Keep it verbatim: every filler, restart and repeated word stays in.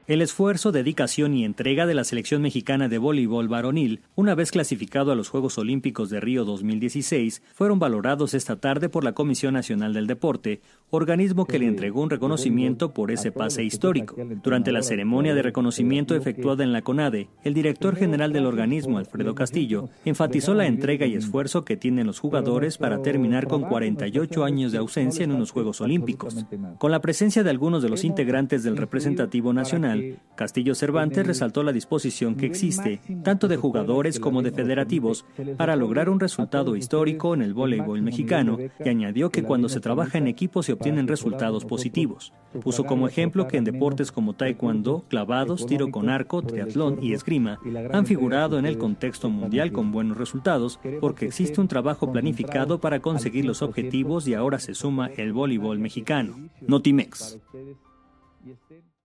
El esfuerzo, dedicación y entrega de la selección mexicana de voleibol varonil, una vez clasificado a los Juegos Olímpicos de Río dos mil dieciséis, fueron valorados esta tarde por la Comisión Nacional del Deporte, organismo que le entregó un reconocimiento por ese pase histórico. Durante la ceremonia de reconocimiento efectuada en la CONADE, el director general del organismo, Alfredo Castillo, enfatizó la entrega y esfuerzo que tienen los jugadores para terminar con cuarenta y ocho años de ausencia en unos Juegos Olímpicos. Con la presencia de algunos de los integrantes del representativo nacional, Castillo Cervantes resaltó la disposición que existe, tanto de jugadores como de federativos, para lograr un resultado histórico en el voleibol mexicano, y añadió que cuando se trabaja en equipo se obtienen resultados positivos. Puso como ejemplo que en deportes como taekwondo, clavados, tiro con arco, triatlón y esgrima han figurado en el contexto mundial con buenos resultados, porque existe un trabajo planificado para conseguir los objetivos y ahora se suma el voleibol mexicano. Notimex.